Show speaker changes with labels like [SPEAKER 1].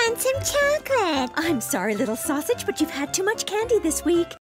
[SPEAKER 1] want some chocolate.
[SPEAKER 2] I'm sorry, little sausage, but you've had too much candy this week.